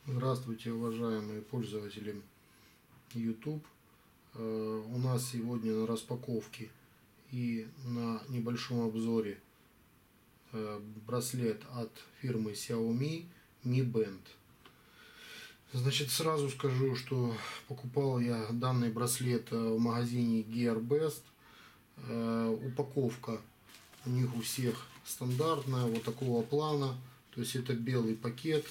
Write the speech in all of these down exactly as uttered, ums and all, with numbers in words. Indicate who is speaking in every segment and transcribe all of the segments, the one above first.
Speaker 1: Здравствуйте, уважаемые пользователи YouTube. У нас сегодня на распаковке и на небольшом обзоре браслет от фирмы Xiaomi Mi Band. Значит, сразу скажу, что покупал я данный браслет в магазине Gearbest. Упаковка у них у всех стандартная, вот такого плана. То есть это белый пакет.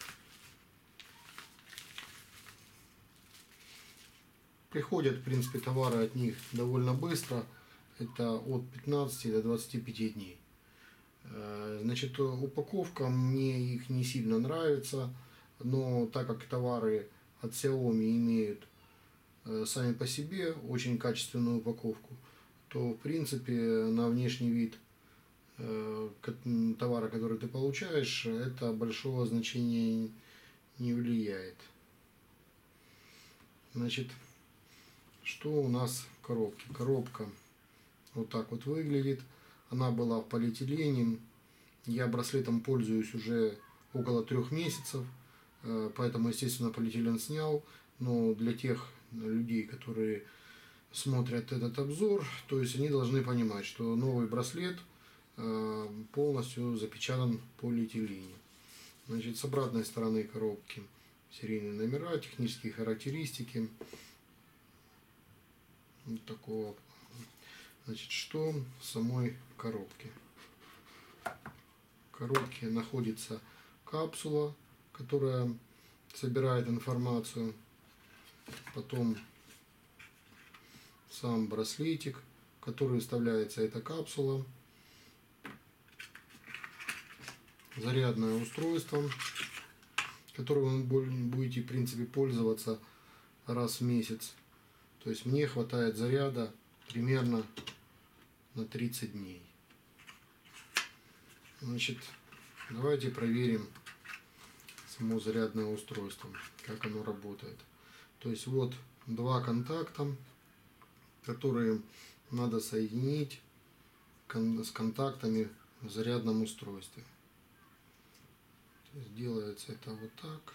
Speaker 1: Приходят, в принципе, товары от них довольно быстро. Это от пятнадцати до двадцати пяти дней. Значит, упаковка мне их не сильно нравится. Но так как товары от Xiaomi имеют сами по себе очень качественную упаковку, то, в принципе, на внешний вид товара, который ты получаешь, это большого значения не влияет. Значит, что у нас в коробке? Коробка вот так вот выглядит. Она была в полиэтилене. Я браслетом пользуюсь уже около трех месяцев, поэтому, естественно, полиэтилен снял. Но для тех людей, которые смотрят этот обзор, то есть они должны понимать, что новый браслет полностью запечатан в полиэтилене. Значит, с обратной стороны коробки серийные номера, технические характеристики. Вот такого. Значит, что в самой коробке? В коробке находится капсула, которая собирает информацию. Потом сам браслетик, в который вставляется эта капсула. Зарядное устройство, которым вы будете, в принципе, пользоваться раз в месяц. То есть мне хватает заряда примерно на тридцать дней. Значит, давайте проверим само зарядное устройство, как оно работает. То есть вот два контакта, которые надо соединить с контактами в зарядном устройстве. То есть делается это вот так.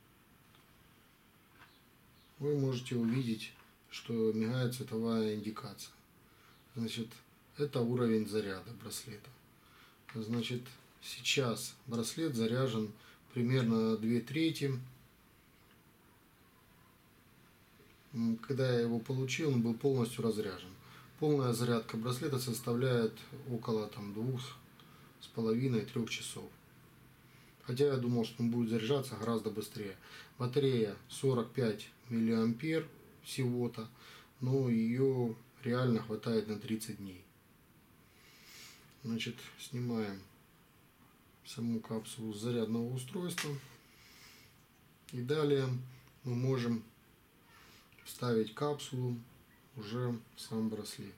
Speaker 1: Вы можете увидеть, что мигает цветовая индикация. Значит, это уровень заряда браслета. Значит, сейчас браслет заряжен примерно на две трети. Когда я его получил, он был полностью разряжен. Полная зарядка браслета составляет около там, двух с половиной трёх часов. Хотя я думал, что он будет заряжаться гораздо быстрее. Батарея сорок пять миллиампер всего-то, но ее реально хватает на тридцать дней. Значит, снимаем саму капсулу с зарядного устройства. И далее мы можем вставить капсулу уже в сам браслет.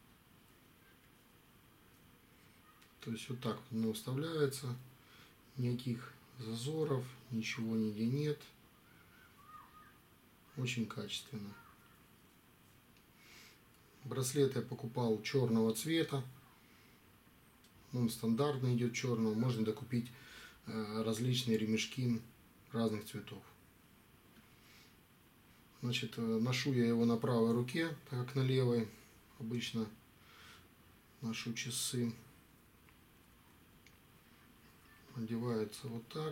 Speaker 1: То есть вот так вот оно вставляется. Никаких зазоров, ничего нигде нет. Очень качественно. Браслет я покупал черного цвета. Он стандартно идет черного. Можно докупить различные ремешки разных цветов. Значит, ношу я его на правой руке, так как на левой обычно ношу часы. Одевается вот так.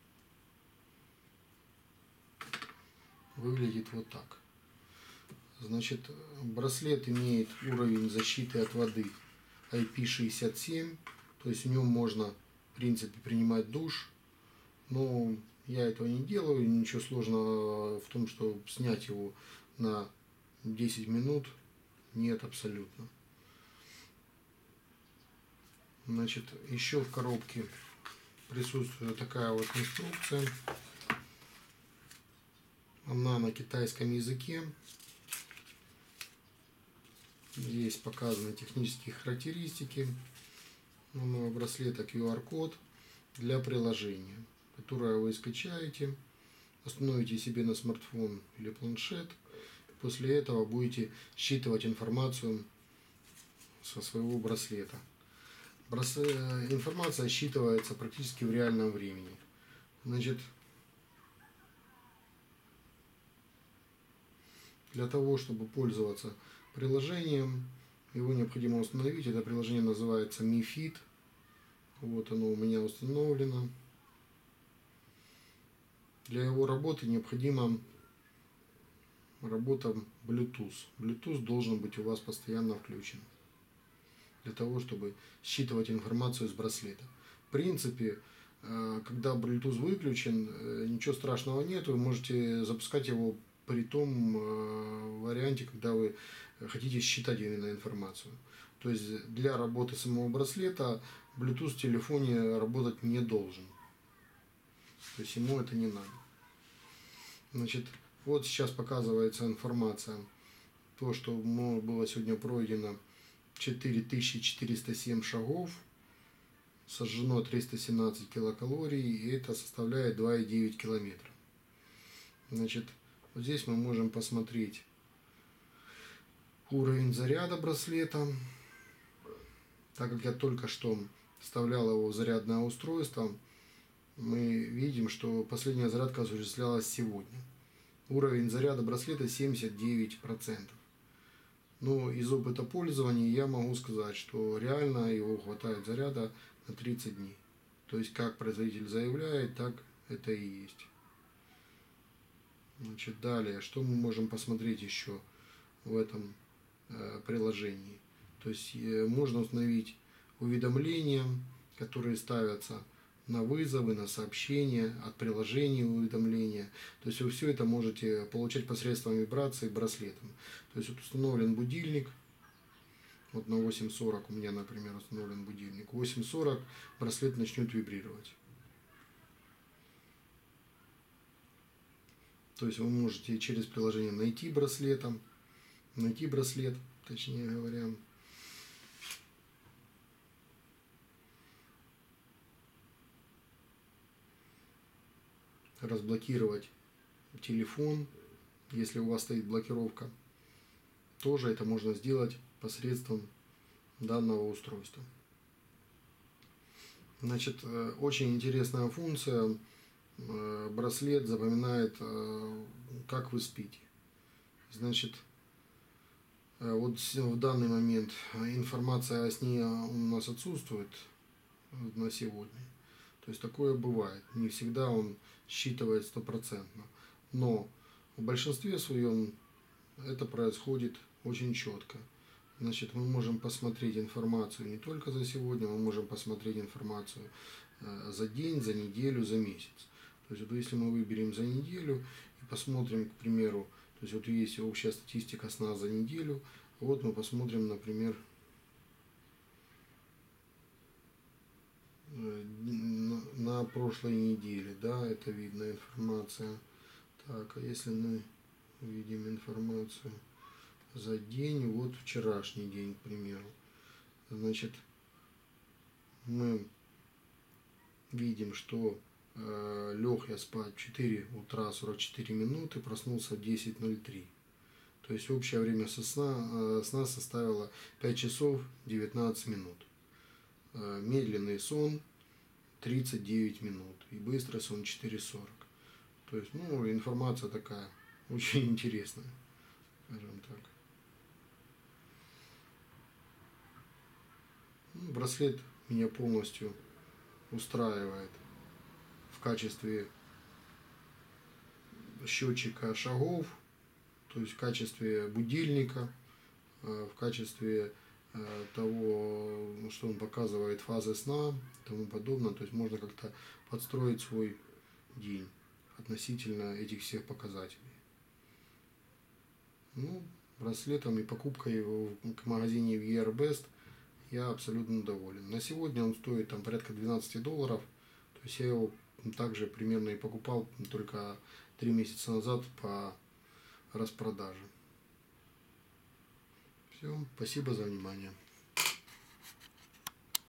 Speaker 1: Выглядит вот так. Значит, браслет имеет уровень защиты от воды ай пи шестьдесят семь. То есть в нем можно, в принципе, принимать душ. Но я этого не делаю. Ничего сложного в том, чтобы снять его на десять минут. Нет, абсолютно. Значит, еще в коробке присутствует такая вот инструкция. Она на китайском языке. Здесь показаны технические характеристики нового браслета, ку ар код для приложения, которое вы скачаете, установите себе на смартфон или планшет. После этого будете считывать информацию со своего браслета. Информация считывается практически в реальном времени. Значит, Для того, чтобы пользоваться приложением, его необходимо установить. Это приложение называется Mi Fit. Вот оно у меня установлено. Для его работы необходима работа Bluetooth. Bluetooth должен быть у вас постоянно включен, для того, чтобы считывать информацию с браслета. В принципе, когда Bluetooth выключен, ничего страшного нет. Вы можете запускать его при том варианте, когда вы хотите считать именно информацию. То есть для работы самого браслета Bluetooth в телефоне работать не должен. То есть ему это не надо. Значит, вот сейчас показывается информация. То, что было сегодня пройдено четыре тысячи четыреста семь шагов, сожжено триста семнадцать килокалорий, и это составляет два и девять километра. Значит, вот здесь мы можем посмотреть уровень заряда браслета. Так как я только что вставлял его в зарядное устройство, мы видим, что последняя зарядка осуществлялась сегодня. Уровень заряда браслета семьдесят девять процентов. Но из опыта пользования я могу сказать, что реально его хватает заряда на тридцать дней. То есть, как производитель заявляет, так это и есть. Значит, далее, что мы можем посмотреть еще в этом э, приложении? То есть, э, можно установить уведомления, которые ставятся на вызовы, на сообщения, от приложения уведомления. То есть вы все это можете получать посредством вибрации браслетом. То есть вот установлен будильник. Вот на восемь сорок у меня, например, установлен будильник. В восемь сорок браслет начнет вибрировать. То есть вы можете через приложение найти браслетом, найти браслет, точнее говоря. Разблокировать телефон, если у вас стоит блокировка. Тоже это можно сделать посредством данного устройства. Значит, очень интересная функция. Браслет запоминает, как вы спите. Значит, вот в данный момент информация о сне у нас отсутствует на сегодня. То есть такое бывает. Не всегда он считывает стопроцентно. Но в большинстве своем это происходит очень четко. Значит, мы можем посмотреть информацию не только за сегодня, мы можем посмотреть информацию за день, за неделю, за месяц. То есть, вот если мы выберем за неделю и посмотрим, к примеру, то есть вот есть общая статистика сна за неделю, вот мы посмотрим, например, на прошлой неделе, да, это видно информация. Так, а если мы видим информацию за день, вот вчерашний день, к примеру, значит, мы видим, что э, лег я спать в четыре утра сорок четыре минуты, проснулся в десять ноль три. То есть общее время сна, э, сна составило пять часов девятнадцать минут. Э, медленный сон тридцать девять минут и быстрый сон четыре сорок. То есть, ну, информация такая очень интересная, скажем так. Ну, браслет меня полностью устраивает в качестве счетчика шагов, то есть в качестве будильника, в качестве того, что он показывает фазы сна и тому подобное. То есть можно как-то подстроить свой день относительно этих всех показателей. Ну, браслетом и покупкой его в магазине ви ар Best я абсолютно доволен. На сегодня он стоит там порядка двенадцать долларов. То есть я его также примерно и покупал только три месяца назад по распродаже. Все, спасибо за внимание.